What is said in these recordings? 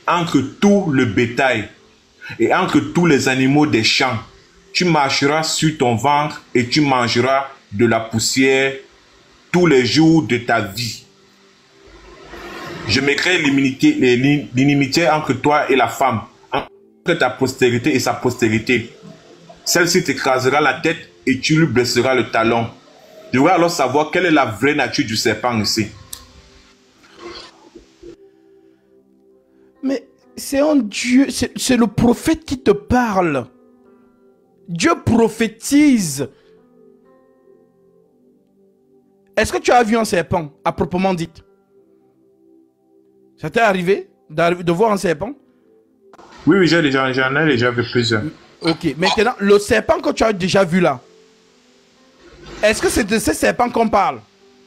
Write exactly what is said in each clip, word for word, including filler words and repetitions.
entre tout le bétail et entre tous les animaux des champs. Tu marcheras sur ton ventre et tu mangeras de la poussière tous les jours de ta vie. Je mettrai l'inimitié entre toi et la femme, entre ta postérité et sa postérité. Celle-ci t'écrasera la tête et tu lui blesseras le talon. Je voudrais alors savoir quelle est la vraie nature du serpent ici. Mais c'est un Dieu, c'est le prophète qui te parle. Dieu prophétise. Est-ce que tu as vu un serpent, à proprement dit? Ça t'est arrivé de voir un serpent? Oui, oui, j'en ai déjà vu plusieurs. Ok, maintenant, le serpent que tu as déjà vu là, est-ce que c'est de ce serpent qu'on parle?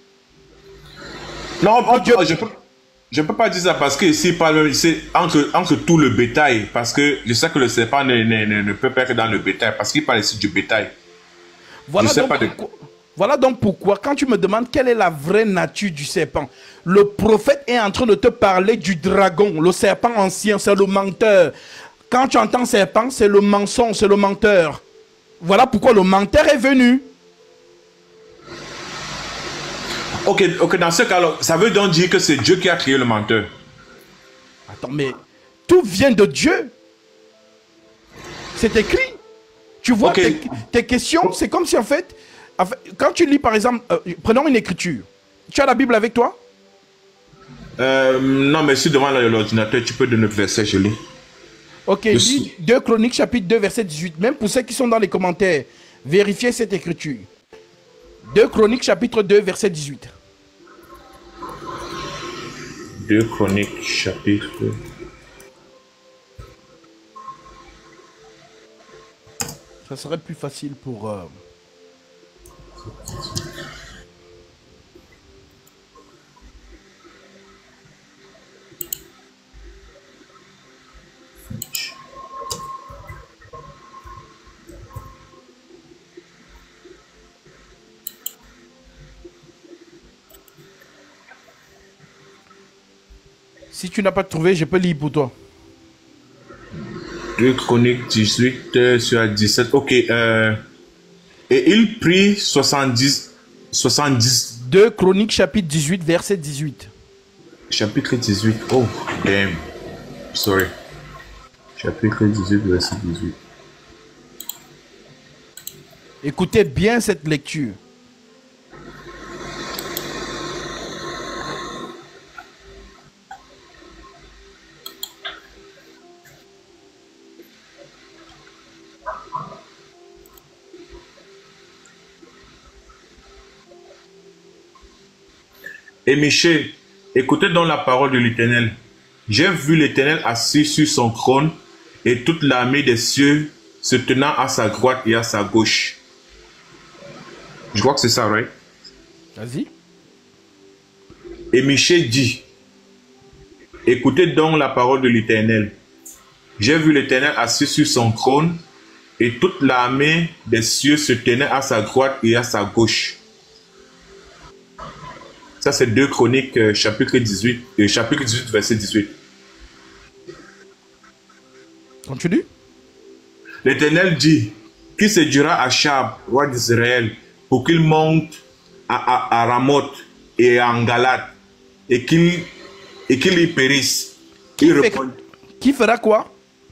Non, oh, Dieu, je peux... Je ne peux pas dire ça parce que ici, c'est entre, entre tout le bétail. Parce que je sais que le serpent ne, ne, ne, ne peut pas être dans le bétail. Parce qu'il parle ici du bétail. Voilà donc, pas pourquoi, de... voilà donc pourquoi, quand tu me demandes quelle est la vraie nature du serpent, le prophète est en train de te parler du dragon. Le serpent ancien, c'est le menteur. Quand tu entends serpent, c'est le mensonge, c'est le menteur. Voilà pourquoi le menteur est venu. Ok, ok, dans ce cas-là, ça veut donc dire que c'est Dieu qui a créé le menteur. Attends, mais tout vient de Dieu. C'est écrit. Tu vois, okay. tes, tes questions, c'est comme si en fait, en fait, quand tu lis par exemple, euh, prenons une écriture. Tu as la Bible avec toi? euh, Non, mais si devant l'ordinateur, tu peux donner le verset, je lis. Ok, lis deux Chroniques chapitre deux, verset dix-huit. Même pour ceux qui sont dans les commentaires, vérifiez cette écriture. deux Chroniques chapitre deux, verset dix-huit. deux Chroniques chapitre... Ça serait plus facile pour... Euh... Si tu n'as pas trouvé, je peux lire pour toi. deux Chroniques dix-huit euh, sur dix-sept. Ok. Euh, et il prit soixante-dix. soixante-dix. deux Chroniques chapitre dix-huit, verset dix-huit. Chapitre dix-huit. Oh, damn. Sorry. Chapitre dix-huit, verset dix-huit. Écoutez bien cette lecture. Et Michel, écoutez donc la parole de l'Éternel. J'ai vu l'Éternel assis sur son trône et toute l'armée des cieux se tenant à sa droite et à sa gauche. Je crois que c'est ça, right? Vas-y. Et Michel dit, écoutez donc la parole de l'Éternel. J'ai vu l'Éternel assis sur son trône et toute l'armée des cieux se tenait à sa droite et à sa gauche. Ça, c'est deux Chroniques, euh, chapitre dix-huit, euh, chapitre dix-huit, verset dix-huit. Continue. L'Éternel dit, qui séduira Achab, roi d'Israël, pour qu'il monte à, à, à Ramoth et à Galate, et qu'il et qu'il y périsse. Qui, fait, répond, qui fera quoi?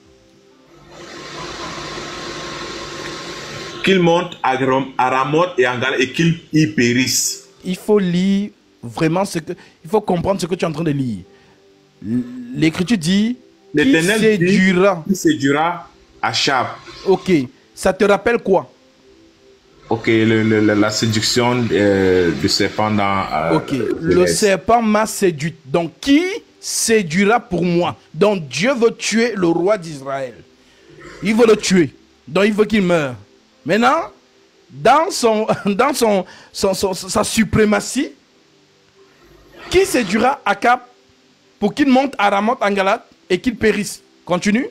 Qu'il monte à, à Ramoth et à Galate et qu'il y périsse. Il faut lire vraiment ce que... Il faut comprendre ce que tu es en train de lire. L'écriture dit... L'Éternel séduira. Qui séduira Achab. Ok. Ça te rappelle quoi? Ok, le, le, la séduction euh, du serpent dans... Euh, ok. Le serpent m'a séduit. Donc, qui séduira pour moi? Donc, Dieu veut tuer le roi d'Israël. Il veut le tuer. Donc, il veut qu'il meure. Maintenant, dans, son, dans son, son, son, sa suprématie, qui séduira Achab pour qu'il monte à Ramoth en Galate et qu'il périsse? Continue.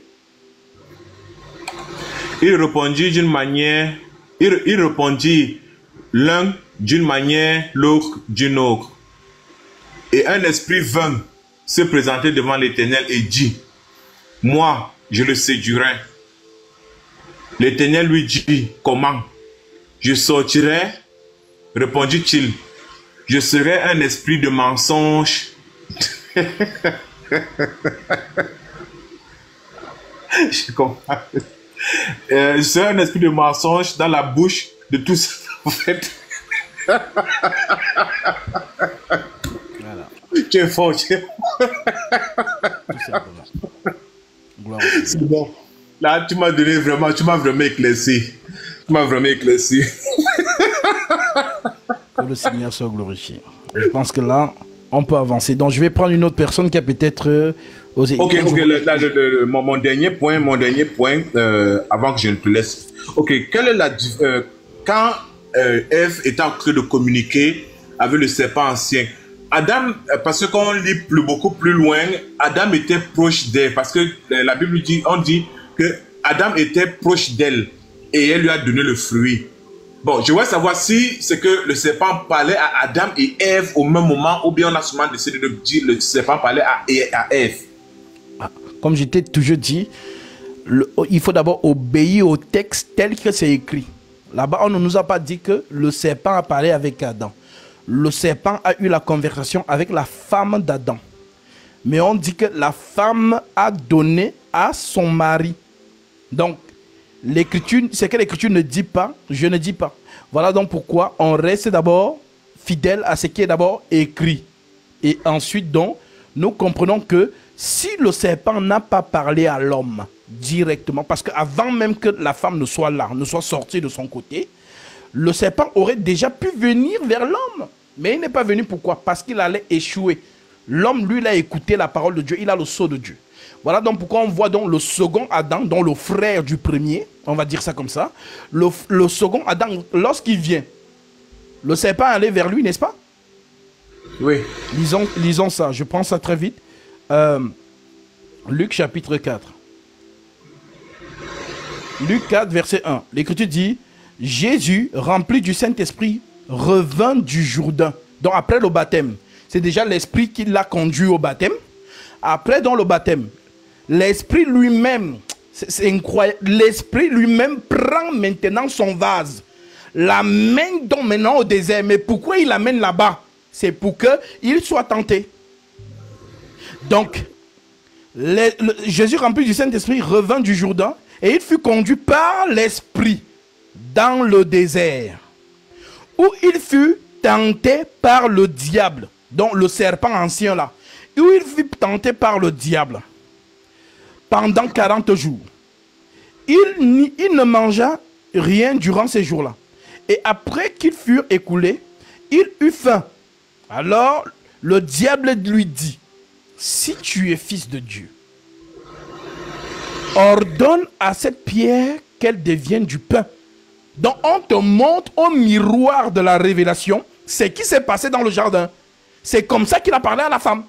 Il répondit d'une manière, il, il répondit l'un d'une manière, l'autre d'une autre. Et un esprit vint se présenter devant l'Éternel et dit, moi, je le séduirai. L'Éternel lui dit, comment? Je sortirai, répondit-il, je serai un esprit de mensonge. Je comprends. Euh, je serai un esprit de mensonge dans la bouche de tous. En fait. Voilà. Tu es fort, tu es fort. C'est bon. Là, tu m'as donné vraiment, tu m'as vraiment éclairci. Tu m'as vraiment éclairci. Que le Seigneur soit glorifié. Je pense que là, on peut avancer. Donc, je vais prendre une autre personne qui a peut-être euh, osé. Ok, ok. Le, là, le, le, mon, mon dernier point, mon dernier point, euh, avant que je ne te laisse. Ok, quelle est la euh, quand euh, Ève était en train de communiquer avec le serpent ancien, Adam, parce qu'on lit plus, beaucoup plus loin, Adam était proche d'elle, parce que la Bible dit, on dit que Adam était proche d'elle et elle lui a donné le fruit. Bon, je voudrais savoir si c'est que le serpent parlait à Adam et Ève au même moment, ou bien on a souvent décidé de dire le serpent parlait à, à Ève. Comme je t'ai toujours dit, le, il faut d'abord obéir au texte tel que c'est écrit. Là-bas, on ne nous a pas dit que le serpent a parlé avec Adam. Le serpent a eu la conversation avec la femme d'Adam. Mais on dit que la femme a donné à son mari. Donc, l'écriture, c'est que l'écriture ne dit pas, je ne dis pas. Voilà donc pourquoi on reste d'abord fidèle à ce qui est d'abord écrit. Et ensuite, donc, nous comprenons que si le serpent n'a pas parlé à l'homme directement, parce qu'avant même que la femme ne soit là, ne soit sortie de son côté, le serpent aurait déjà pu venir vers l'homme. Mais il n'est pas venu, pourquoi? Parce qu'il allait échouer. L'homme, lui, il a écouté la parole de Dieu, il a le sceau de Dieu. Voilà donc pourquoi on voit donc le second Adam, donc le frère du premier, on va dire ça comme ça. Le, le second Adam, lorsqu'il vient, le serpent allait vers lui, n'est-ce pas? Oui. Lisons, lisons ça, je prends ça très vite. Euh, Luc chapitre quatre. Luc quatre, verset un. L'Écriture dit, Jésus, rempli du Saint-Esprit, revint du Jourdain. Donc après le baptême, c'est déjà l'Esprit qui l'a conduit au baptême. Après dans le baptême, l'Esprit lui-même, c'est incroyable, l'Esprit lui-même prend maintenant son vase, l'amène donc maintenant au désert. Mais pourquoi il l'amène là-bas? C'est pour qu'il soit tenté. Donc, les, le, Jésus rempli du Saint-Esprit revint du Jourdain et il fut conduit par l'Esprit dans le désert, où il fut tenté par le diable, donc le serpent ancien là, où il fut tenté par le diable pendant quarante jours. Il, il ne mangea rien durant ces jours-là. Et après qu'ils furent écoulés, il eut faim. Alors le diable lui dit, si tu es fils de Dieu, ordonne à cette pierre qu'elle devienne du pain. Donc on te montre au miroir de la révélation ce qui s'est passé dans le jardin. C'est comme ça qu'il a parlé à la femme.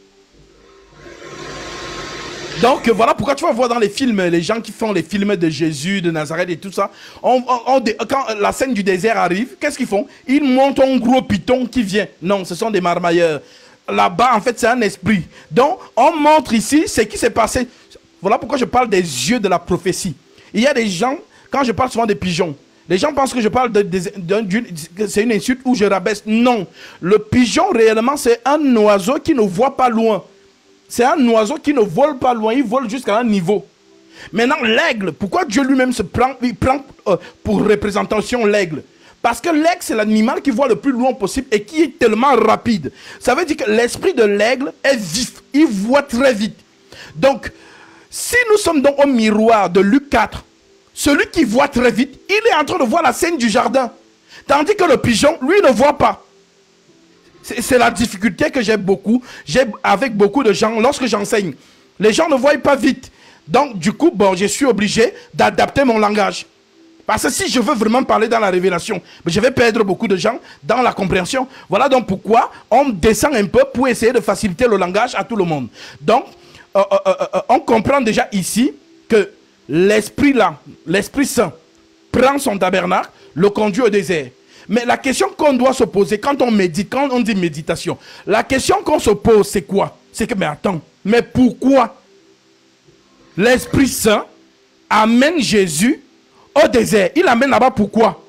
Donc voilà pourquoi tu vas voir dans les films, les gens qui font les films de Jésus, de Nazareth et tout ça, on, on, on, quand la scène du désert arrive, qu'est-ce qu'ils font? Ils montent un gros python qui vient. Non, ce sont des marmailleurs. Là-bas, en fait, c'est un esprit. Donc, on montre ici ce qui s'est passé. Voilà pourquoi je parle des yeux de la prophétie. Il y a des gens, quand je parle souvent des pigeons, les gens pensent que je parle de, de, de, de c'est une insulte ou je rabaisse. Non, le pigeon réellement c'est un oiseau qui ne voit pas loin. C'est un oiseau qui ne vole pas loin, il vole jusqu'à un niveau. Maintenant l'aigle, pourquoi Dieu lui-même se prend, il prend euh, pour représentation l'aigle? Parce que l'aigle c'est l'animal qui voit le plus loin possible et qui est tellement rapide. Ça veut dire que l'esprit de l'aigle est vif, il voit très vite. Donc, si nous sommes donc au miroir de Luc quatre, celui qui voit très vite, il est en train de voir la scène du jardin. Tandis que le pigeon, lui, ne voit pas. C'est la difficulté que j'ai beaucoup, j'ai avec beaucoup de gens lorsque j'enseigne. Les gens ne voient pas vite. Donc, du coup, bon, je suis obligé d'adapter mon langage. Parce que si je veux vraiment parler dans la révélation, je vais perdre beaucoup de gens dans la compréhension. Voilà donc pourquoi on descend un peu pour essayer de faciliter le langage à tout le monde. Donc, euh, euh, euh, on comprend déjà ici que l'Esprit là, l'Esprit Saint, prend son tabernacle, le conduit au désert. Mais la question qu'on doit se poser quand on médite, quand on dit méditation, la question qu'on se pose c'est quoi? C'est que, mais attends, mais pourquoi? l'Esprit Saint amène Jésus au désert. Il l'amène là-bas pourquoi?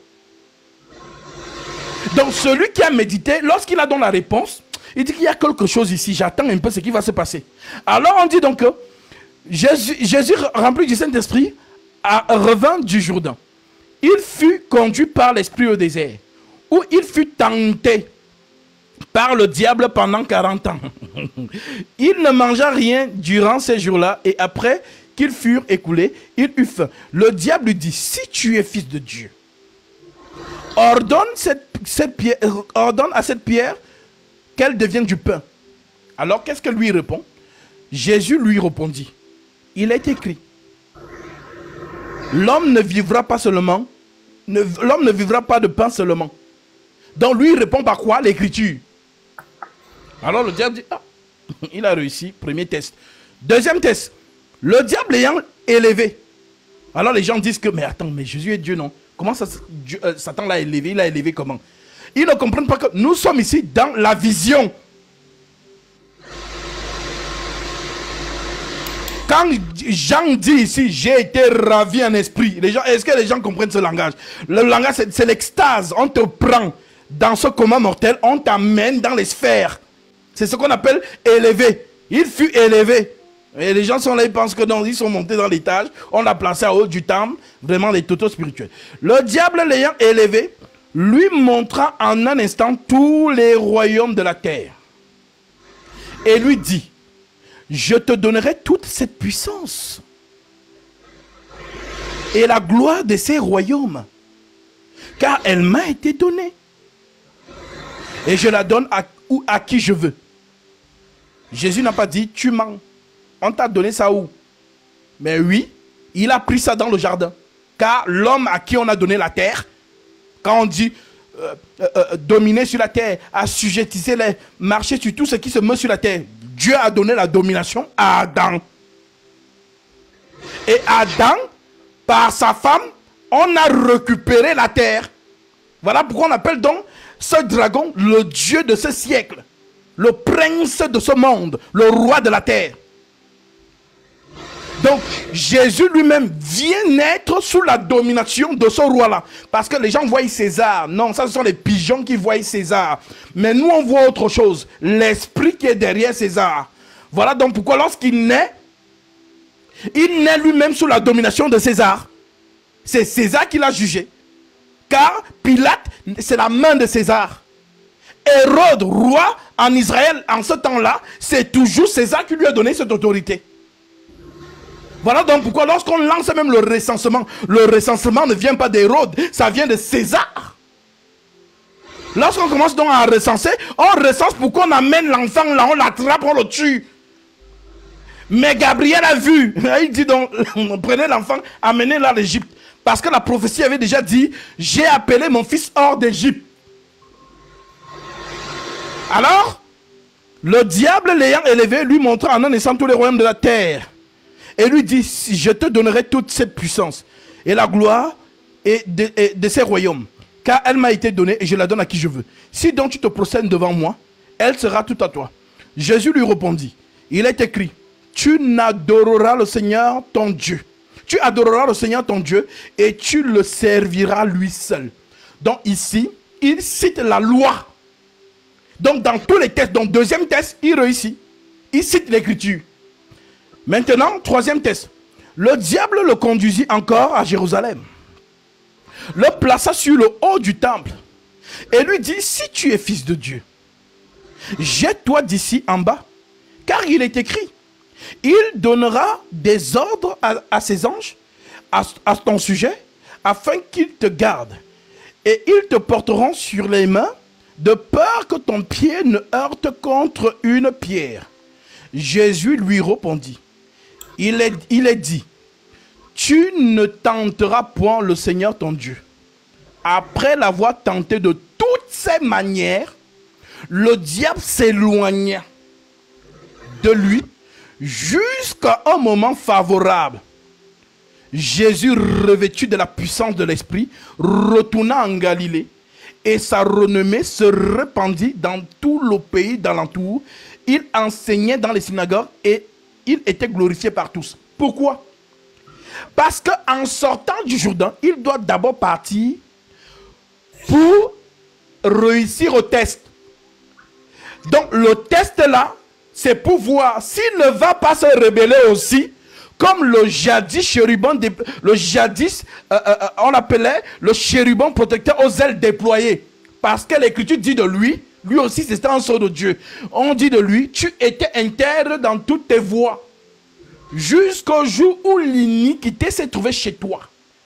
Donc celui qui a médité, lorsqu'il a donc la réponse, il dit qu'il y a quelque chose ici, j'attends un peu ce qui va se passer. Alors on dit donc que Jésus, Jésus rempli du Saint-Esprit, revint du Jourdain. Il fut conduit par l'Esprit au désert, où il fut tenté par le diable pendant quarante ans. Il ne mangea rien durant ces jours-là, et après qu'ils furent écoulés, il eut faim. Le diable lui dit, si tu es fils de Dieu, ordonne, cette, cette pierre, ordonne à cette pierre qu'elle devienne du pain. Alors qu'est-ce que lui répond? Jésus lui répondit, il est écrit, l'homme ne vivra pas seulement, l'homme ne vivra pas de pain seulement. Donc lui il répond par quoi? L'écriture. Alors le diable dit, ah, il a réussi, premier test. Deuxième test, le diable ayant élevé. Alors les gens disent que, mais attends, mais Jésus est Dieu, non? Comment ça, Dieu, euh, Satan l'a élevé? Il l'a élevé comment? Ils ne comprennent pas que nous sommes ici dans la vision. Quand Jean dit ici, j'ai été ravi en esprit, les gens, est-ce que les gens comprennent ce langage? Le langage, c'est l'extase. On te prend dans ce coma mortel, on t'amène dans les sphères. C'est ce qu'on appelle élevé. Il fut élevé. Et les gens sont là, ils pensent que non, ils sont montés dans l'étage, on l'a placé à haut du temple, vraiment les totaux spirituels. Le diable l'ayant élevé, lui montra en un instant tous les royaumes de la terre. Et lui dit, je te donnerai toute cette puissance et la gloire de ces royaumes, car elle m'a été donnée. Et je la donne à, à qui je veux. Jésus n'a pas dit, tu mens. On t'a donné ça où? Mais oui, il a pris ça dans le jardin. Car l'homme à qui on a donné la terre, quand on dit euh, euh, euh, dominer sur la terre, assujettisser les marcher sur tout ce qui se met sur la terre, Dieu a donné la domination à Adam. Et Adam, par sa femme, on a récupéré la terre. Voilà pourquoi on appelle donc ce dragon le Dieu de ce siècle, le prince de ce monde, le roi de la terre. Donc, Jésus lui-même vient naître sous la domination de ce roi-là. Parce que les gens voient César. Non, ça, ce sont les pigeons qui voient César. Mais nous, on voit autre chose. L'esprit qui est derrière César. Voilà donc pourquoi lorsqu'il naît, il naît lui-même sous la domination de César. C'est César qui l'a jugé. Car Pilate, c'est la main de César. Hérode, roi en Israël, en ce temps-là, c'est toujours César qui lui a donné cette autorité. Voilà donc pourquoi lorsqu'on lance même le recensement, le recensement ne vient pas d'Hérode, ça vient de César. Lorsqu'on commence donc à recenser, on recense pour qu'on amène l'enfant là, on l'attrape, on le tue. Mais Gabriel a vu, il dit donc, prenez l'enfant, amenez-le à l'Égypte. Parce que la prophétie avait déjà dit, j'ai appelé mon fils hors d'Égypte. Alors, le diable l'ayant élevé, lui montra en un instant tous les royaumes de la terre. Et lui dit, je te donnerai toute cette puissance et la gloire et de, et de ces royaumes, car elle m'a été donnée et je la donne à qui je veux. Si donc tu te procèdes devant moi, elle sera toute à toi. Jésus lui répondit, il est écrit, tu n'adoreras le Seigneur ton Dieu. Tu adoreras le Seigneur ton Dieu et tu le serviras lui seul. Donc ici, il cite la loi. Donc dans tous les tests, donc deuxième test, il réussit. Il cite l'écriture. Maintenant, troisième test. Le diable le conduisit encore à Jérusalem. Le plaça sur le haut du temple. Et lui dit, si tu es fils de Dieu, jette-toi d'ici en bas. Car il est écrit, il donnera des ordres à, à ses anges, à, à ton sujet, afin qu'ils te gardent. Et ils te porteront sur les mains, de peur que ton pied ne heurte contre une pierre. Jésus lui répondit, il est, il est dit, tu ne tenteras point le Seigneur ton Dieu. Après l'avoir tenté de toutes ses manières, le diable s'éloigna de lui jusqu'à un moment favorable. Jésus, revêtu de la puissance de l'Esprit, retourna en Galilée et sa renommée se répandit dans tout le pays d'alentour. Il enseignait dans les synagogues et il était glorifié par tous. Pourquoi? Parce qu'en sortant du Jourdain, il doit d'abord partir pour réussir au test. Donc le test là, c'est pour voir s'il ne va pas se rebeller aussi, comme le jadis chérubin, le jadis, euh, euh, on l'appelait le chérubin protecteur aux ailes déployées. Parce que l'Écriture dit de lui, lui aussi c'était un sceau de Dieu. On dit de lui, tu étais intègre dans toutes tes voies, jusqu'au jour où l'iniquité s'est trouvée chez toi.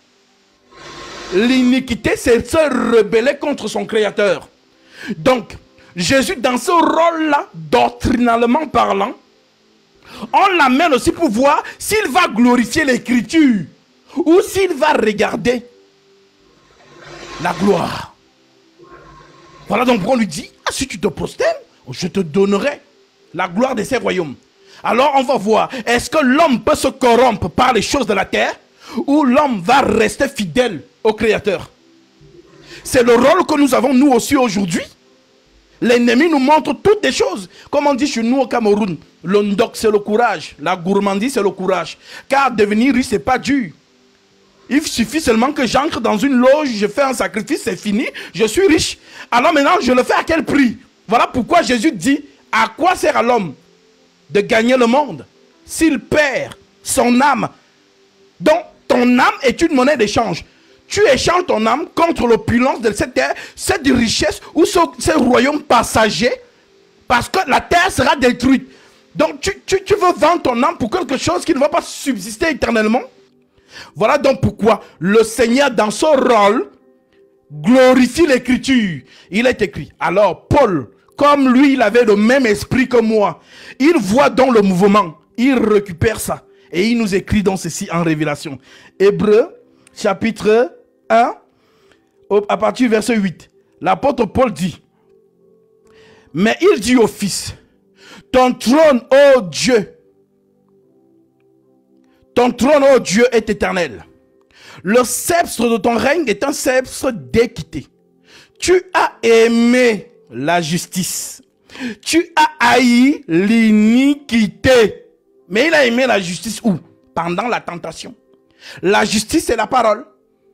L'iniquité, c'est se rebeller contre son Créateur. Donc, Jésus, dans ce rôle-là, doctrinalement parlant, on l'amène aussi pour voir s'il va glorifier l'Écriture ou s'il va regarder la gloire. Voilà donc pourquoi on lui dit, ah, si tu te prosternes, je te donnerai la gloire de ces royaumes. Alors on va voir, est-ce que l'homme peut se corrompre par les choses de la terre ou l'homme va rester fidèle au Créateur? C'est le rôle que nous avons nous aussi aujourd'hui. L'ennemi nous montre toutes les choses. Comme on dit chez nous au Cameroun, le ndok c'est le courage, la gourmandise c'est le courage. Car devenir riche c'est pas dur. Il suffit seulement que j'entre dans une loge, je fais un sacrifice, c'est fini, je suis riche. Alors maintenant je le fais à quel prix? Voilà pourquoi Jésus dit, à quoi sert à l'homme de gagner le monde s'il perd son âme? Donc ton âme est une monnaie d'échange. Tu échanges ton âme contre l'opulence de cette terre, cette richesse ou ce, ce royaume passager, parce que la terre sera détruite. Donc tu, tu, tu veux vendre ton âme pour quelque chose qui ne va pas subsister éternellement. Voilà donc pourquoi le Seigneur dans son rôle glorifie l'Écriture. Il est écrit. Alors Paul, comme lui il avait le même esprit que moi, il voit dans le mouvement, il récupère ça et il nous écrit dans ceci en Révélation. Hébreux chapitre un, à partir du verset huit. L'apôtre Paul dit, mais il dit au Fils, ton trône, ô Dieu, ton trône, ô Dieu, est éternel. Le sceptre de ton règne est un sceptre d'équité. Tu as aimé la justice. Tu as haï l'iniquité. Mais il a aimé la justice où? Pendant la tentation. La justice, c'est la parole.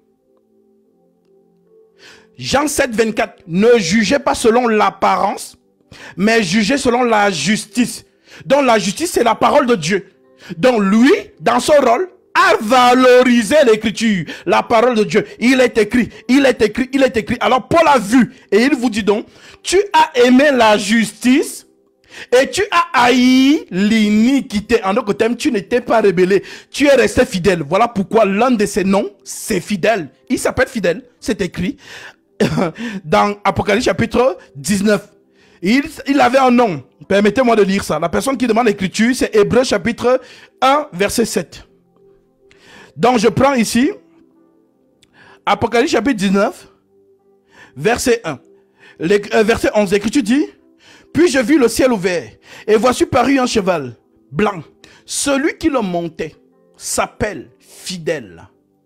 Jean sept, vingt-quatre. Ne jugez pas selon l'apparence, mais jugez selon la justice. Donc la justice, c'est la parole de Dieu. Donc lui, dans son rôle, a valorisé l'Écriture, la parole de Dieu. Il est écrit, il est écrit, il est écrit. Alors Paul a vu, et il vous dit donc, tu as aimé la justice, et tu as haï l'iniquité. En d'autres termes, tu n'étais pas rebellé. Tu es resté fidèle. Voilà pourquoi l'un de ses noms, c'est fidèle. Il s'appelle fidèle. C'est écrit dans Apocalypse chapitre dix-neuf. Il, il avait un nom. Permettez-moi de lire ça. La personne qui demande l'écriture, c'est Hébreux chapitre un, verset sept. Donc je prends ici Apocalypse chapitre dix-neuf, verset un. Les, euh, verset onze, l'écriture dit, puis je vis le ciel ouvert, et voici paru un cheval blanc. Celui qui le montait s'appelle fidèle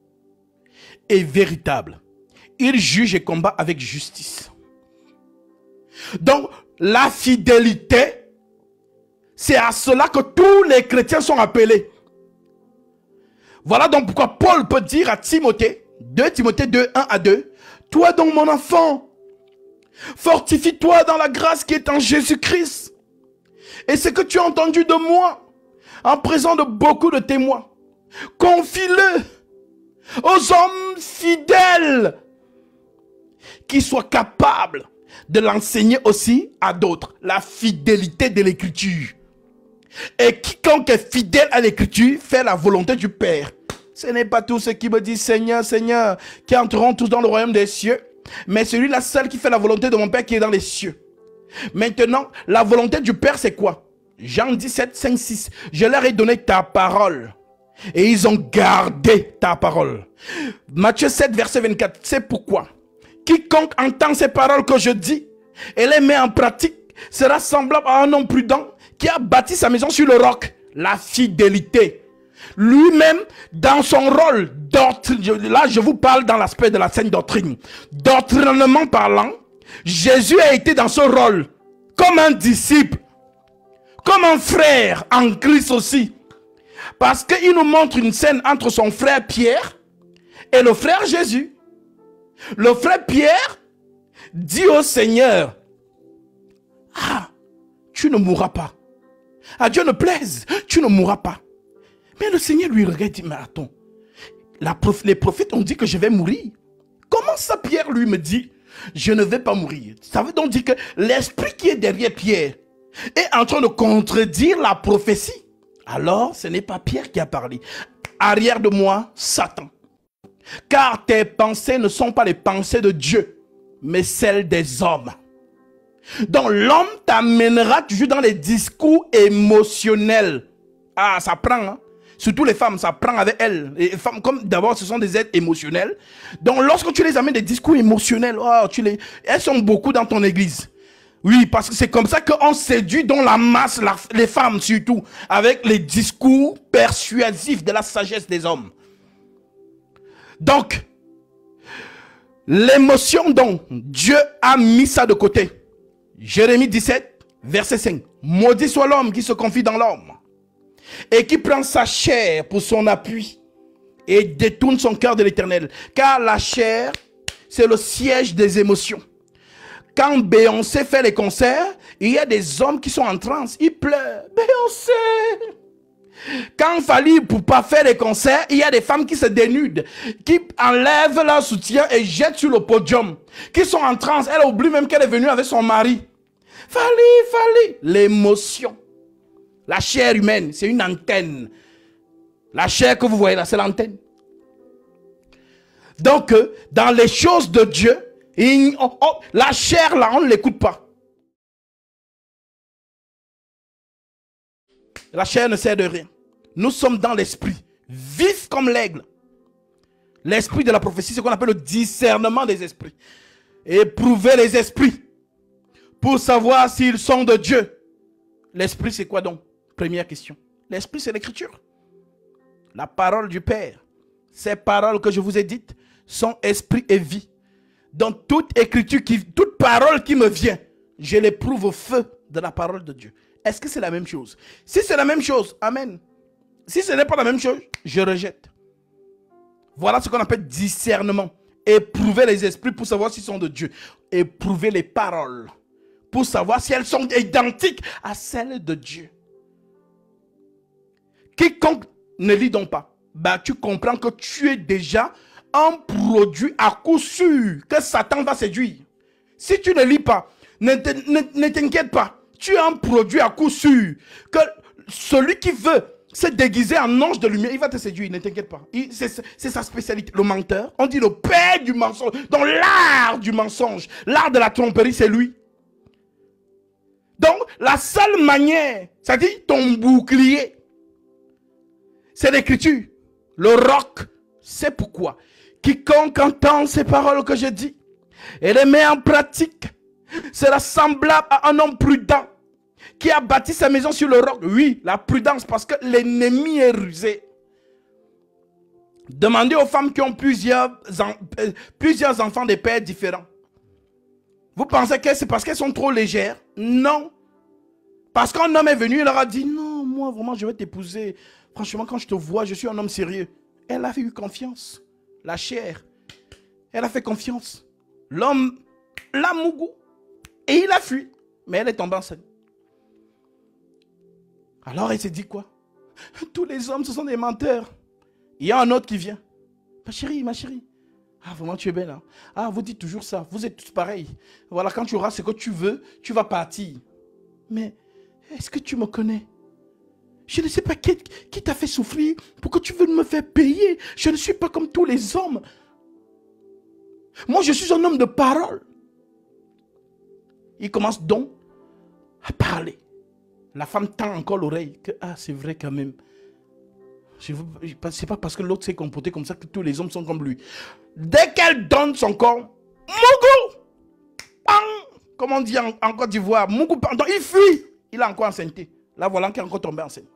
et véritable. Il juge et combat avec justice. Donc, la fidélité, c'est à cela que tous les chrétiens sont appelés. Voilà donc pourquoi Paul peut dire à Timothée, deux Timothée deux, un à deux, toi donc mon enfant, fortifie-toi dans la grâce qui est en Jésus-Christ. Et ce que tu as entendu de moi, en présence de beaucoup de témoins, confie-le aux hommes fidèles qui soient capables de l'enseigner aussi à d'autres. La fidélité de l'écriture. Et quiconque est fidèle à l'écriture fait la volonté du Père. Ce n'est pas tous ceux qui me disent Seigneur, Seigneur, qui entreront tous dans le royaume des cieux, mais celui-là seul qui fait la volonté de mon Père qui est dans les cieux. Maintenant, la volonté du Père, c'est quoi? Jean dix-sept, cinq, six. Je leur ai donné ta parole et ils ont gardé ta parole. Matthieu sept, verset vingt-quatre. C'est pourquoi quiconque entend ces paroles que je dis et les met en pratique sera semblable à un homme prudent qui a bâti sa maison sur le roc. La fidélité. Lui-même, dans son rôle, là je vous parle dans l'aspect de la saine doctrine. Doctrinement parlant, Jésus a été dans ce rôle comme un disciple, comme un frère en Christ aussi. Parce qu'il nous montre une scène entre son frère Pierre et le frère Jésus. Le frère Pierre dit au Seigneur, ah, tu ne mourras pas. À Dieu ne plaise, tu ne mourras pas. Mais le Seigneur lui regarde et dit, mais attends, la prof, les prophètes ont dit que je vais mourir. Comment ça Pierre lui me dit, je ne vais pas mourir? Ça veut donc dire que l'esprit qui est derrière Pierre est en train de contredire la prophétie. Alors, ce n'est pas Pierre qui a parlé. Arrière de moi, Satan. Car tes pensées ne sont pas les pensées de Dieu, mais celles des hommes. Donc l'homme t'amènera toujours dans les discours émotionnels. Ah, ça prend, hein? Surtout les femmes, ça prend avec elles. Les femmes, comme d'abord, ce sont des êtres émotionnels. Donc lorsque tu les amènes des discours émotionnels, oh, tu les, elles sont beaucoup dans ton église. Oui, parce que c'est comme ça qu'on séduit dans la masse, la, les femmes surtout, avec les discours persuasifs de la sagesse des hommes. Donc, l'émotion dont Dieu a mis ça de côté. Jérémie dix-sept, verset cinq. Maudit soit l'homme qui se confie dans l'homme et qui prend sa chair pour son appui et détourne son cœur de l'Éternel. Car la chair, c'est le siège des émotions. Quand Beyoncé fait les concerts, il y a des hommes qui sont en transe, ils pleurent. Beyoncé! Quand Fally Ipupa fait les concerts, il y a des femmes qui se dénudent, qui enlèvent leur soutien et jettent sur le podium, qui sont en transe. Elle oublie même qu'elle est venue avec son mari. Fally, Fally. L'émotion. La chair humaine, c'est une antenne. La chair que vous voyez là, c'est l'antenne. Donc, dans les choses de Dieu, il, oh, oh, la chair là, on ne l'écoute pas. La chair ne sert de rien. Nous sommes dans l'esprit, vif comme l'aigle. L'esprit de la prophétie, c'est ce qu'on appelle le discernement des esprits. Éprouver les esprits pour savoir s'ils sont de Dieu. L'esprit, c'est quoi donc? Première question. L'esprit, c'est l'écriture. La parole du Père. Ces paroles que je vous ai dites sont esprit et vie. Donc toute écriture, qui, toute parole qui me vient, je l'éprouve au feu de la parole de Dieu. Est-ce que c'est la même chose? Si c'est la même chose, amen. Si ce n'est pas la même chose, je rejette. Voilà ce qu'on appelle discernement. Éprouver les esprits pour savoir s'ils sont de Dieu. Éprouver les paroles pour savoir si elles sont identiques à celles de Dieu. Quiconque ne lit donc pas, bah, tu comprends que tu es déjà un produit à coup sûr que Satan va séduire. Si tu ne lis pas, ne, ne, ne t'inquiète pas. Tu es un produit à coup sûr que celui qui veut se déguiser en ange de lumière, il va te séduire, ne t'inquiète pas. C'est sa spécialité. Le menteur, on dit le père du mensonge. Dans l'art du mensonge, l'art de la tromperie, c'est lui. Donc, la seule manière, c'est-à-dire ton bouclier, c'est l'écriture. Le roc, c'est pourquoi. Quiconque entend ces paroles que je dis et les met en pratique sera semblable à un homme prudent qui a bâti sa maison sur le roc. Oui, la prudence, parce que l'ennemi est rusé. Demandez aux femmes qui ont plusieurs, en, euh, plusieurs enfants de pères différents. Vous pensez que c'est parce qu'elles sont trop légères? Non. Parce qu'un homme est venu, il leur a dit, non, moi vraiment je vais t'épouser. Franchement, quand je te vois, je suis un homme sérieux. Elle a eu confiance. La chair. Elle a fait confiance. L'homme l'a mougou. Et il a fui. Mais elle est tombée enceinte. Alors elle s'est dit quoi? Tous les hommes, ce sont des menteurs. Il y a un autre qui vient. Ma chérie, ma chérie. Ah, vraiment, tu es belle. Hein? Ah, vous dites toujours ça. Vous êtes tous pareils. Voilà, quand tu auras ce que tu veux, tu vas partir. Mais est-ce que tu me connais? Je ne sais pas qui, qui t'a fait souffrir pour que tu veux me faire payer. Je ne suis pas comme tous les hommes. Moi, je suis un homme de parole. Il commence donc à parler. La femme tend encore l'oreille. Que, ah, c'est vrai quand même. C'est pas parce que l'autre s'est comporté comme ça que tous les hommes sont comme lui. Dès qu'elle donne son corps, Mougou, comme on dit en, en Côte d'Ivoire, Mougou, pardon, il fuit. Il a encore enceinté. Là, voilà qu'il est encore tombé enceinte.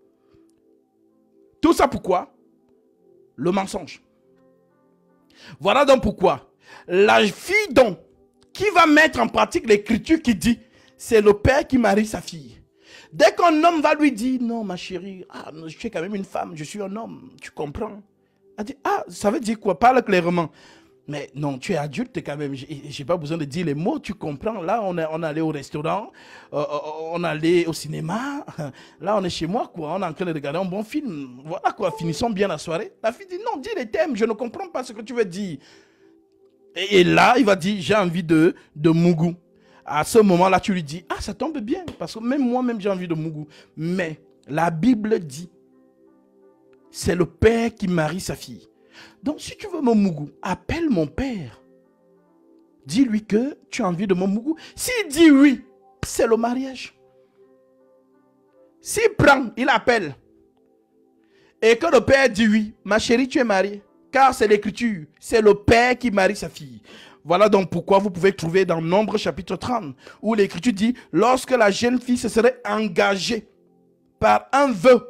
Tout ça pourquoi? Le mensonge. Voilà donc pourquoi la fille donc qui va mettre en pratique l'écriture qui dit c'est le père qui marie sa fille. Dès qu'un homme va lui dire, non ma chérie, ah, je suis quand même une femme, je suis un homme, tu comprends? Elle dit, ah, ça veut dire quoi? Parle clairement. Mais non, tu es adulte quand même, j'ai pas besoin de dire les mots, tu comprends? Là, on est, on est allé au restaurant, euh, on est allé au cinéma, là, on est chez moi, quoi, on est en train de regarder un bon film. Voilà, quoi, finissons bien la soirée. La fille dit, non, dis les thèmes, je ne comprends pas ce que tu veux dire. Et, et là, il va dire, j'ai envie de, de mougou. À ce moment-là, tu lui dis, ah, ça tombe bien, parce que même moi-même, j'ai envie de mougou. Mais la Bible dit, c'est le père qui marie sa fille. Donc, si tu veux mon mougou, appelle mon père. Dis-lui que tu as envie de mon mougou. S'il dit oui, c'est le mariage. S'il prend, il appelle. Et que le père dit oui, ma chérie, tu es mariée. Car c'est l'écriture, c'est le père qui marie sa fille. Voilà donc pourquoi vous pouvez trouver dans Nombre chapitre trente, où l'écriture dit, lorsque la jeune fille se serait engagée par un vœu,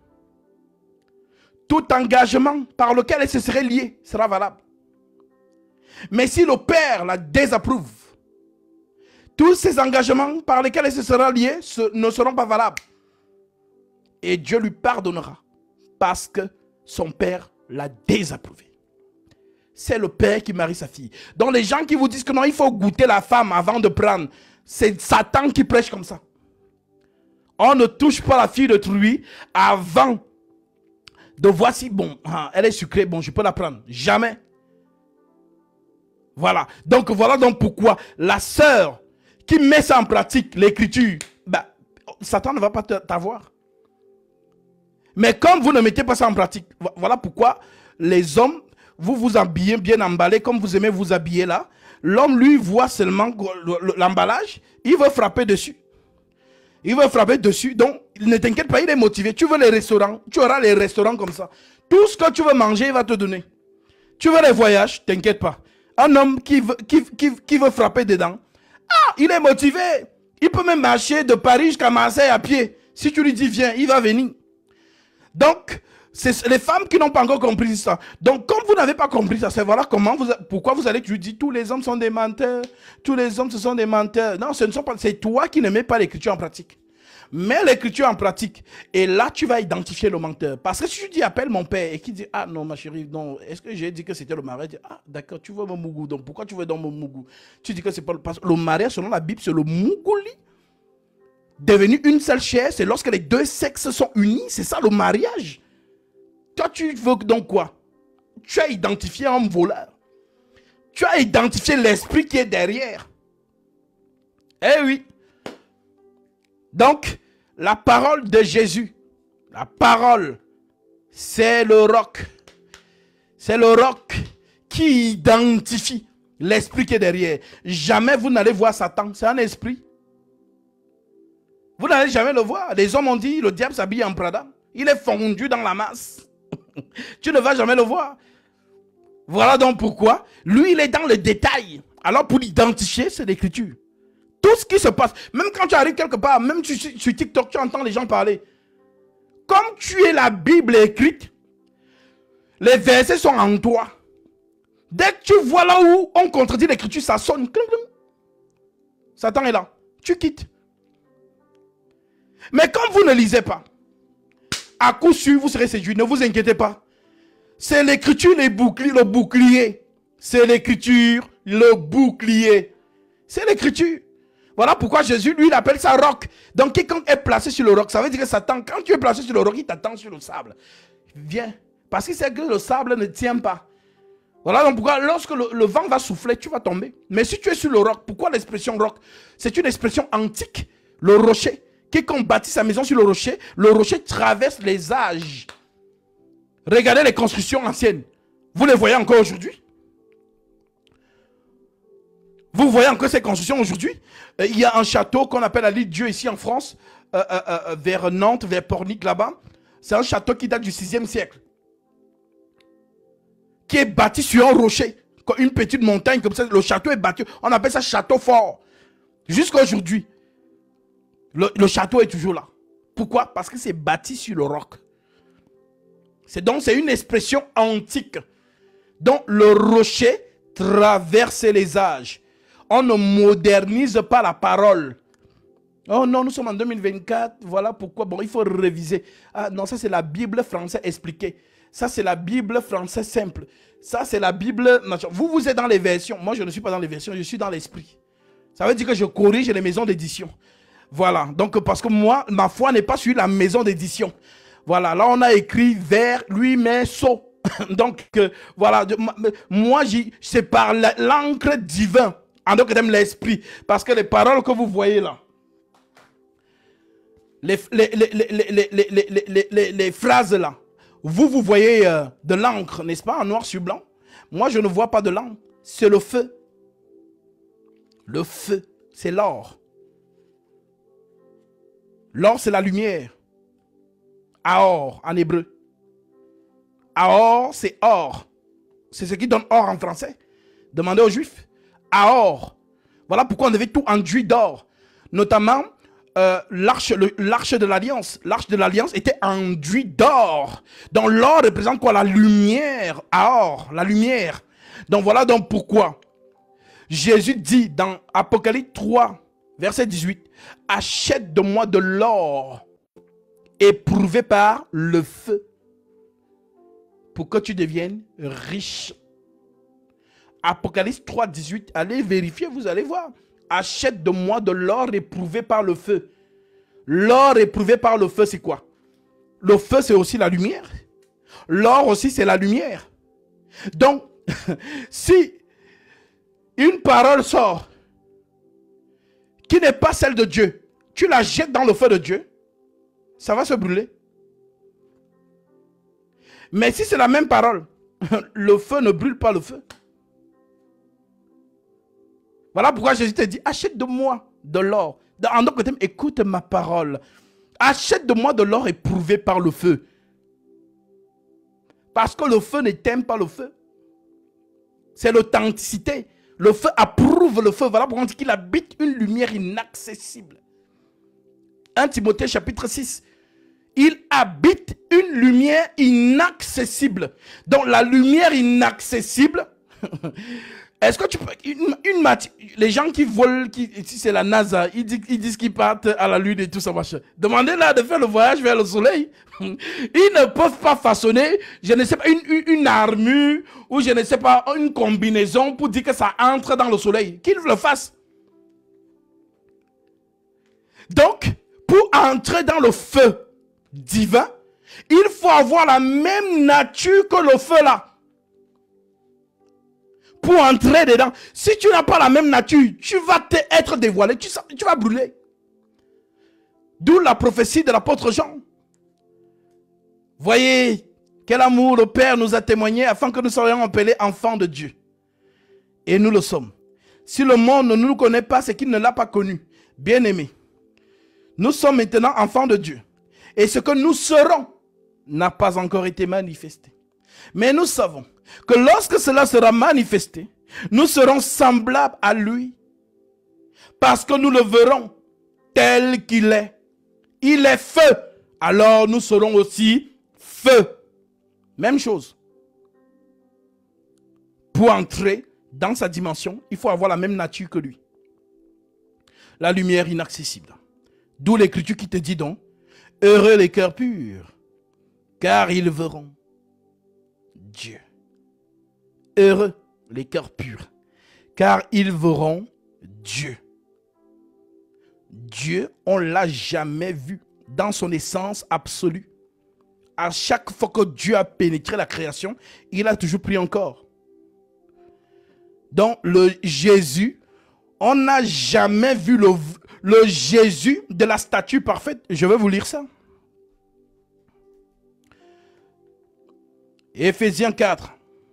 tout engagement par lequel elle se serait liée sera valable. Mais si le père la désapprouve, tous ces engagements par lesquels elle se sera liée ne seront pas valables. Et Dieu lui pardonnera parce que son père l'a désapprouvé. C'est le père qui marie sa fille. Donc les gens qui vous disent que non, il faut goûter la femme avant de prendre, c'est Satan qui prêche comme ça. On ne touche pas la fille d'autrui avant de voir si, bon, elle est sucrée, bon, je peux la prendre. Jamais. Voilà. Donc, voilà donc pourquoi la sœur qui met ça en pratique, l'écriture, ben, Satan ne va pas t'avoir. Mais comme vous ne mettez pas ça en pratique, voilà pourquoi les hommes, vous vous habillez bien emballé, comme vous aimez vous habiller là. L'homme, lui, voit seulement l'emballage, il veut frapper dessus. Il veut frapper dessus, donc ne t'inquiète pas, il est motivé. Tu veux les restaurants, tu auras les restaurants comme ça. Tout ce que tu veux manger, il va te donner. Tu veux les voyages, t'inquiète pas. Un homme qui veut, qui, qui, qui veut frapper dedans, ah, il est motivé. Il peut même marcher de Paris jusqu'à Marseille à pied. Si tu lui dis viens, il va venir. Donc, c'est les femmes qui n'ont pas encore compris ça. Donc, comme vous n'avez pas compris ça, c'est voilà comment vous, pourquoi vous allez lui dire tous les hommes sont des menteurs, tous les hommes ce sont des menteurs. Non, ce ne sont pas, c'est toi qui ne mets pas l'écriture en pratique. Mets l'écriture en pratique et là tu vas identifier le menteur. Parce que si tu dis appelle mon père et qu'il dit ah non ma chérie, non, est-ce que j'ai dit que c'était le mariage? Ah d'accord, tu veux mon mougou, donc pourquoi tu veux dans mon mougou? Tu dis que c'est pas le, le mariage selon la Bible, c'est le mougouli. Devenu une seule chair, c'est lorsque les deux sexes sont unis, c'est ça le mariage. Toi, tu veux donc quoi? Tu as identifié un voleur. Tu as identifié l'esprit qui est derrière. Eh oui. Donc, la parole de Jésus, la parole, c'est le roc. C'est le roc qui identifie l'esprit qui est derrière. Jamais vous n'allez voir Satan, c'est un esprit. Vous n'allez jamais le voir. Les hommes ont dit, le diable s'habille en Prada. Il est fondu dans la masse. Tu ne vas jamais le voir. Voilà donc pourquoi. Lui, il est dans le détail. Alors pour l'identifier, c'est l'écriture. Tout ce qui se passe. Même quand tu arrives quelque part, même sur, sur TikTok, tu entends les gens parler. Comme tu es la Bible écrite, les versets sont en toi. Dès que tu vois là où on contredit l'écriture, ça sonne. Satan est là. Tu quittes. Mais quand vous ne lisez pas, à coup sûr, vous serez séduit. Ne vous inquiétez pas. C'est l'écriture, les boucliers, le bouclier. C'est l'écriture, le bouclier. C'est l'écriture. Voilà pourquoi Jésus, lui, il appelle ça roc. Donc, quiconque est placé sur le roc, ça veut dire que Satan, quand tu es placé sur le roc, il t'attend sur le sable. Viens. Parce qu'il sait que le sable ne tient pas. Voilà donc pourquoi, lorsque le, le vent va souffler, tu vas tomber. Mais si tu es sur le roc, pourquoi l'expression roc? C'est une expression antique. Le rocher. Quiconque bâtit sa maison sur le rocher, le rocher traverse les âges. Regardez les constructions anciennes. Vous les voyez encore aujourd'hui? Vous voyez encore ces constructions aujourd'hui? euh, Il y a un château qu'on appelle la Lille Dieu ici en France, euh, euh, euh, vers Nantes, vers Pornic là-bas. C'est un château qui date du sixième siècle. Qui est bâti sur un rocher. Une petite montagne comme ça. Le château est bâti. On appelle ça château fort. Jusqu'à aujourd'hui. Le, le château est toujours là. Pourquoi? Parce que c'est bâti sur le roc. C'est donc c'est une expression antique. Donc le rocher traverse les âges. On ne modernise pas la parole. Oh non, nous sommes en deux mille vingt-quatre, voilà pourquoi. Bon, il faut réviser. Ah non, ça c'est la Bible française expliquée. Ça c'est la Bible française simple. Ça c'est la Bible... Vous, vous êtes dans les versions. Moi, je ne suis pas dans les versions, je suis dans l'esprit. Ça veut dire que je corrige les maisons d'édition. Voilà, donc parce que moi, ma foi n'est pas sur la maison d'édition. Voilà, là on a écrit vers lui, mais saut. Donc, euh, voilà, de, moi, c'est par l'encre divine, en tant que thème l'esprit. Parce que les paroles que vous voyez là, les, les, les, les, les, les, les, les, les, les phrases là, vous, vous voyez euh, de l'encre, n'est-ce pas, en noir sur blanc. Moi, je ne vois pas de l'encre, c'est le feu. Le feu, c'est l'or. L'or, c'est la lumière. Aor, en hébreu. Aor, c'est or. C'est ce qui donne or en français. Demandez aux Juifs. Aor. Voilà pourquoi on devait tout enduire d'or. Notamment, euh, l'arche de l'Alliance. L'arche de l'Alliance était enduite d'or. Donc l'or représente quoi? La lumière. Aor, la lumière. Donc voilà donc pourquoi Jésus dit dans Apocalypse trois, verset dix-huit, « Achète de moi de l'or éprouvé par le feu, pour que tu deviennes riche. » Apocalypse trois, dix-huit, allez vérifier, vous allez voir. Achète de moi de l'or éprouvé par le feu. L'or éprouvé par le feu, c'est quoi? Le feu, c'est aussi la lumière. L'or aussi, c'est la lumière. Donc, si une parole sort qui n'est pas celle de Dieu, tu la jettes dans le feu de Dieu, ça va se brûler. Mais si c'est la même parole, le feu ne brûle pas le feu. Voilà pourquoi Jésus te dit, achète de moi de l'or. En d'autres termes, écoute ma parole. Achète de moi de l'or éprouvé par le feu. Parce que le feu n'éteint pas le feu. C'est l'authenticité. Le feu approuve le feu. Voilà pourquoi on dit qu'il habite une lumière inaccessible. un Timothée chapitre six. Il habite une lumière inaccessible. Donc la lumière inaccessible, est-ce que tu peux... Une, une matière, les gens qui volent, qui, si c'est la NASA, ils disent, ils disent qu'ils partent à la lune et tout ça, machin. Demandez-leur de faire le voyage vers le soleil. Ils ne peuvent pas façonner, je ne sais pas, une, une, une armure ou je ne sais pas, une combinaison pour dire que ça entre dans le soleil. Qu'ils le fassent. Donc, pour entrer dans le feu divin, il faut avoir la même nature que le feu là. Pour entrer dedans, si tu n'as pas la même nature, tu vas te être dévoilé, tu, tu vas brûler. D'où la prophétie de l'apôtre Jean. Voyez quel amour le Père nous a témoigné afin que nous soyons appelés enfants de Dieu. Et nous le sommes. Si le monde ne nous connaît pas, c'est qu'il ne l'a pas connu. Bien-aimés, nous sommes maintenant enfants de Dieu. Et ce que nous serons n'a pas encore été manifesté. Mais nous savons que lorsque cela sera manifesté, nous serons semblables à lui. Parce que nous le verrons tel qu'il est. Il est feu. Alors nous serons aussi feu. Même chose. Pour entrer dans sa dimension, il faut avoir la même nature que lui. La lumière inaccessible. D'où l'écriture qui te dit donc, heureux les cœurs purs, car ils verront Dieu. Heureux les cœurs purs, car ils verront Dieu. Dieu, on ne l'a jamais vu dans son essence absolue. À chaque fois que Dieu a pénétré la création, il a toujours pris encore. Donc le Jésus, on n'a jamais vu le, le Jésus de la statue parfaite. Je vais vous lire ça. Éphésiens quatre.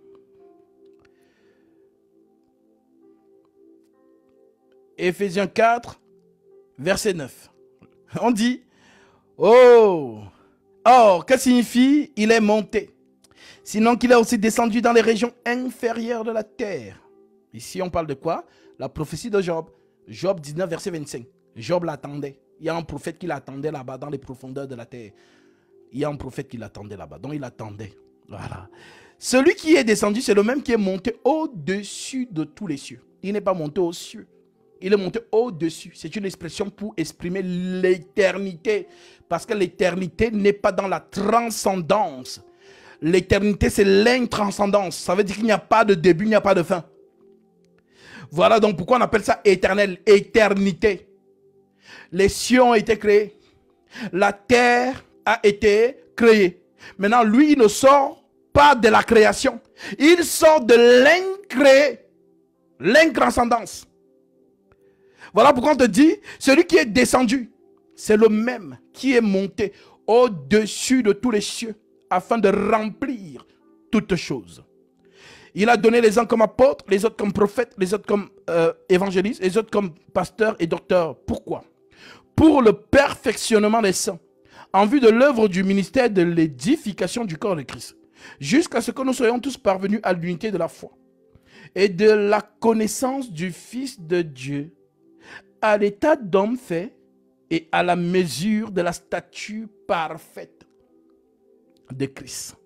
Éphésiens quatre, verset neuf. On dit, oh, or, que signifie il est monté? Sinon qu'il est aussi descendu dans les régions inférieures de la terre. Ici, on parle de quoi? La prophétie de Job. Job dix-neuf, verset vingt-cinq. Job l'attendait. Il y a un prophète qui l'attendait là-bas, dans les profondeurs de la terre. Il y a un prophète qui l'attendait là-bas. Donc, il attendait. Voilà. Celui qui est descendu, c'est le même qui est monté au-dessus de tous les cieux. Il n'est pas monté aux cieux. Il est monté au-dessus. C'est une expression pour exprimer l'éternité. Parce que l'éternité n'est pas dans la transcendance. L'éternité, c'est l'intranscendance. Ça veut dire qu'il n'y a pas de début, il n'y a pas de fin. Voilà donc pourquoi on appelle ça éternel, éternité. Les cieux ont été créés. La terre a été créée. Maintenant, lui, il ne sort pas de la création. Il sort de l'incréé, l'intranscendance. Voilà pourquoi on te dit, celui qui est descendu, c'est le même qui est monté au-dessus de tous les cieux afin de remplir toutes choses. Il a donné les uns comme apôtres, les autres comme prophètes, les autres comme euh, évangélistes, les autres comme pasteurs et docteurs. Pourquoi? Pour le perfectionnement des saints, en vue de l'œuvre du ministère de l'édification du corps de Christ, jusqu'à ce que nous soyons tous parvenus à l'unité de la foi et de la connaissance du Fils de Dieu, à l'état d'homme fait et à la mesure de la stature parfaite de Christ.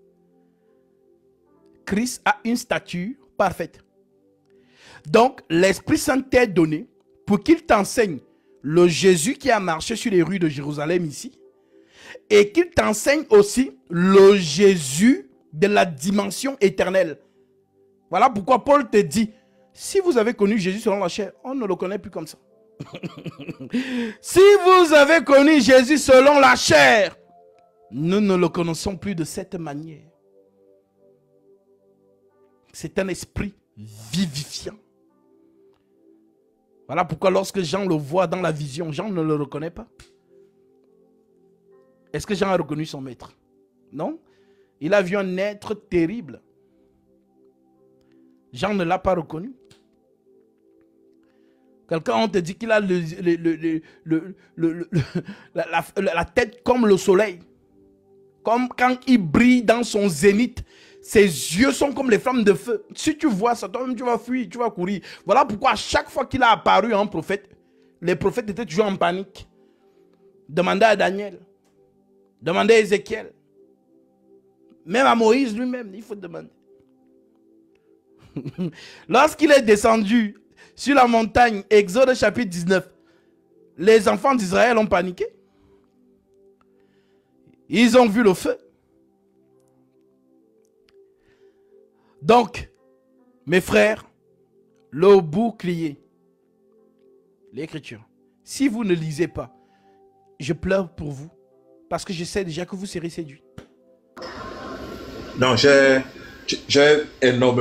Christ a une stature parfaite. Donc, l'Esprit Saint t'est donné pour qu'il t'enseigne le Jésus qui a marché sur les rues de Jérusalem ici, et qu'il t'enseigne aussi le Jésus de la dimension éternelle. Voilà pourquoi Paul te dit, si vous avez connu Jésus selon la chair, on ne le connaît plus comme ça. Si vous avez connu Jésus selon la chair, nous ne le connaissons plus de cette manière. C'est un esprit vivifiant. Voilà pourquoi lorsque Jean le voit dans la vision, Jean ne le reconnaît pas. Est-ce que Jean a reconnu son maître? Non. Il a vu un être terrible. Jean ne l'a pas reconnu. Quelqu'un, on te dit qu'il a le, le, le, le, le, le, le, la, la, la tête comme le soleil. Comme quand il brille dans son zénith. Ses yeux sont comme les flammes de feu. Si tu vois ça, toi-même tu vas fuir, tu vas courir. Voilà pourquoi à chaque fois qu'il a apparu un prophète, les prophètes étaient toujours en panique. Demandez à Daniel. Demandez à Ézéchiel. Même à Moïse lui-même, il faut demander. Lorsqu'il est descendu sur la montagne, Exode chapitre dix-neuf, les enfants d'Israël ont paniqué. Ils ont vu le feu. Donc, mes frères, le bouclier, l'écriture, si vous ne lisez pas, je pleure pour vous, parce que je sais déjà que vous serez séduits. Non, j'ai énormément